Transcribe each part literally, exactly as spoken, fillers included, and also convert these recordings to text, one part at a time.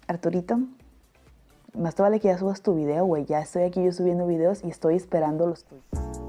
Arturito, más te vale que ya subas tu video, güey. Ya estoy aquí yo subiendo videos y estoy esperando los tuyos.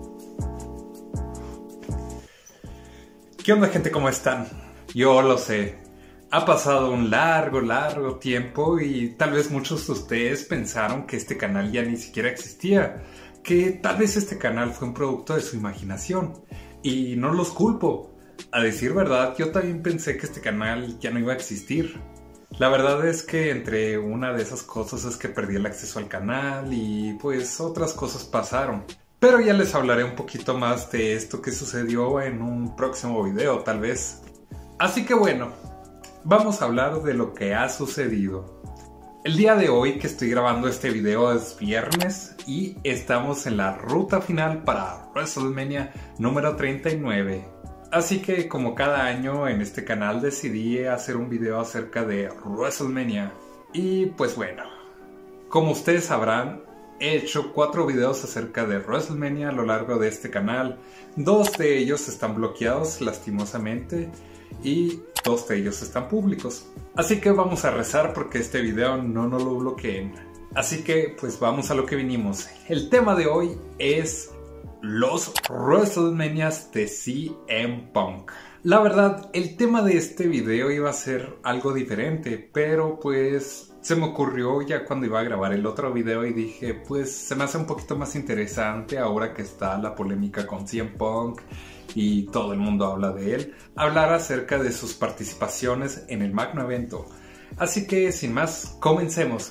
¿Qué onda, gente? ¿Cómo están? Yo lo sé. Ha pasado un largo, largo tiempo y tal vez muchos de ustedes pensaron que este canal ya ni siquiera existía. Que tal vez este canal fue un producto de su imaginación. Y no los culpo. A decir verdad, yo también pensé que este canal ya no iba a existir. La verdad es que entre una de esas cosas es que perdí el acceso al canal y pues otras cosas pasaron. Pero ya les hablaré un poquito más de esto que sucedió en un próximo video, tal vez. Así que bueno, vamos a hablar de lo que ha sucedido. El día de hoy que estoy grabando este video es viernes y estamos en la ruta final para WrestleMania número treinta y nueve. Así que como cada año en este canal decidí hacer un video acerca de WrestleMania. Y pues bueno, como ustedes sabrán, he hecho cuatro videos acerca de WrestleMania a lo largo de este canal. Dos de ellos están bloqueados lastimosamente y dos de ellos están públicos. Así que vamos a rezar porque este video no nos lo bloqueen. Así que pues vamos a lo que vinimos. El tema de hoy es los WrestleManias de C M Punk. La verdad, el tema de este video iba a ser algo diferente, pero pues se me ocurrió ya cuando iba a grabar el otro video y dije, pues se me hace un poquito más interesante ahora que está la polémica con C M Punk y todo el mundo habla de él, hablar acerca de sus participaciones en el magno evento. Así que sin más, comencemos.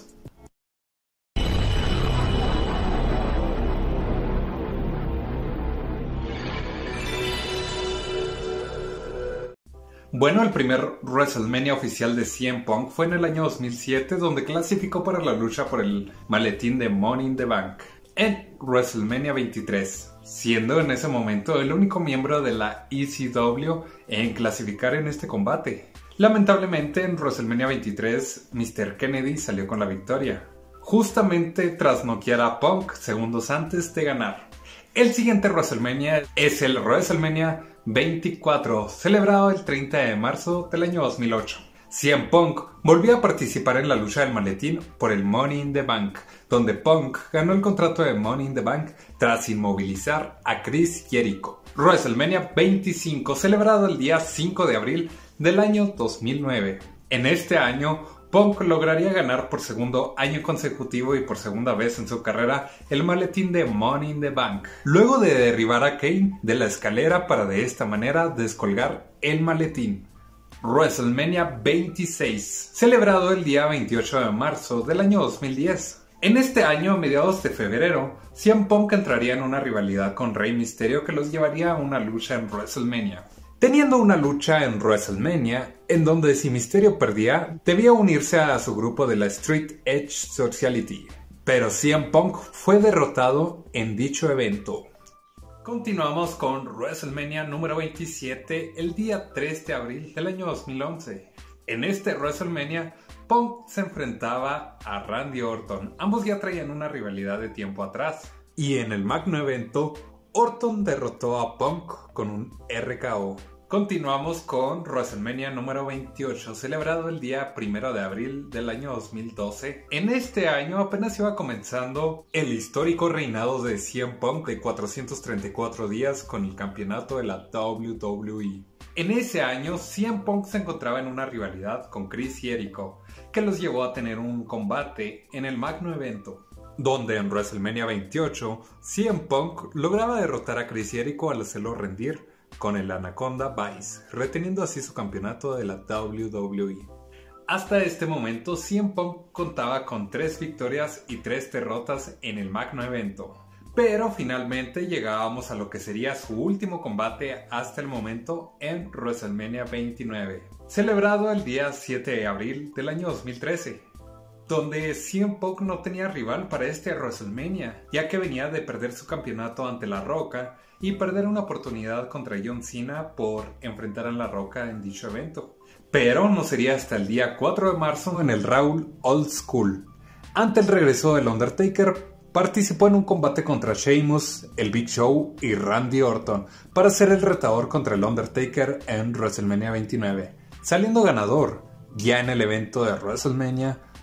Bueno, el primer WrestleMania oficial de C M Punk fue en el año dos mil siete, donde clasificó para la lucha por el maletín de Money in the Bank en WrestleMania veintitrés, siendo en ese momento el único miembro de la E C W en clasificar en este combate. Lamentablemente en WrestleMania veintitrés, mister Kennedy salió con la victoria, justamente tras noquear a Punk segundos antes de ganar. El siguiente WrestleMania es el WrestleMania veinticuatro, celebrado el treinta de marzo del año dos mil ocho. C M Punk volvió a participar en la lucha del maletín por el Money in the Bank, donde Punk ganó el contrato de Money in the Bank tras inmovilizar a Chris Jericho. WrestleMania veinticinco, celebrado el día cinco de abril del año dos mil nueve. En este año, Punk lograría ganar por segundo año consecutivo y por segunda vez en su carrera el maletín de Money in the Bank, luego de derribar a Kane de la escalera para de esta manera descolgar el maletín. WrestleMania veintiséis, celebrado el día veintiocho de marzo del año dos mil diez. En este año, a mediados de febrero, C M Punk entraría en una rivalidad con Rey Mysterio que los llevaría a una lucha en WrestleMania. Teniendo una lucha en WrestleMania, en donde si Mysterio perdía, debía unirse a su grupo de la Street Edge Society, pero C M Punk fue derrotado en dicho evento. Continuamos con WrestleMania número veintisiete, el día tres de abril del año dos mil once. En este WrestleMania, Punk se enfrentaba a Randy Orton. Ambos ya traían una rivalidad de tiempo atrás. Y en el magno evento, Orton derrotó a Punk con un R K O. Continuamos con WrestleMania número veintiocho, celebrado el día primero de abril del año dos mil doce. En este año apenas iba comenzando el histórico reinado de C M Punk de cuatrocientos treinta y cuatro días con el campeonato de la W W E. En ese año, C M Punk se encontraba en una rivalidad con Chris Jericho, que los llevó a tener un combate en el magno evento, donde en WrestleMania veintiocho, C M Punk lograba derrotar a Chris Jericho al hacerlo rendir con el Anaconda Vice, reteniendo así su campeonato de la W W E. Hasta este momento, C M Punk contaba con tres victorias y tres derrotas en el magno evento. Pero finalmente llegábamos a lo que sería su último combate hasta el momento en WrestleMania veintinueve, celebrado el día siete de abril del año dos mil trece. Donde C M Punk no tenía rival para este WrestleMania, ya que venía de perder su campeonato ante La Roca y perder una oportunidad contra John Cena por enfrentar a La Roca en dicho evento. Pero no sería hasta el día cuatro de marzo en el Raw Old School. Ante el regreso del Undertaker, participó en un combate contra Sheamus, el Big Show y Randy Orton para ser el retador contra el Undertaker en WrestleMania veintinueve, saliendo ganador. Ya en el evento de WrestleMania,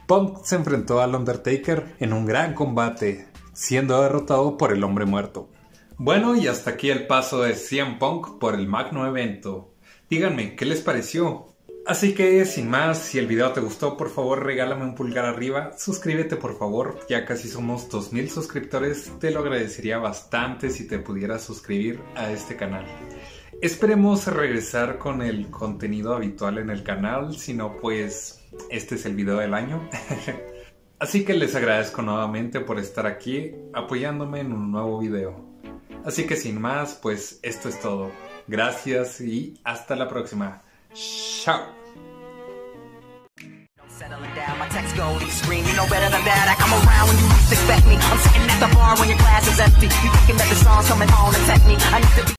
Punk se enfrentó al Undertaker en un gran combate, siendo derrotado por el hombre muerto. Bueno, y hasta aquí el paso de C M Punk por el magno evento. Díganme, ¿qué les pareció? Así que, sin más, si el video te gustó, por favor regálame un pulgar arriba, suscríbete por favor, ya casi somos dos mil suscriptores, te lo agradecería bastante si te pudieras suscribir a este canal. Esperemos regresar con el contenido habitual en el canal, si no pues este es el video del año. Así que les agradezco nuevamente por estar aquí apoyándome en un nuevo video. Así que sin más, pues esto es todo. Gracias y hasta la próxima. Chao. Settling down, my text go, you scream, you know better than that. I come around when you least expect me. I'm sitting at the bar when your glass is empty. You thinking that the song's coming home to tempt me. I need to be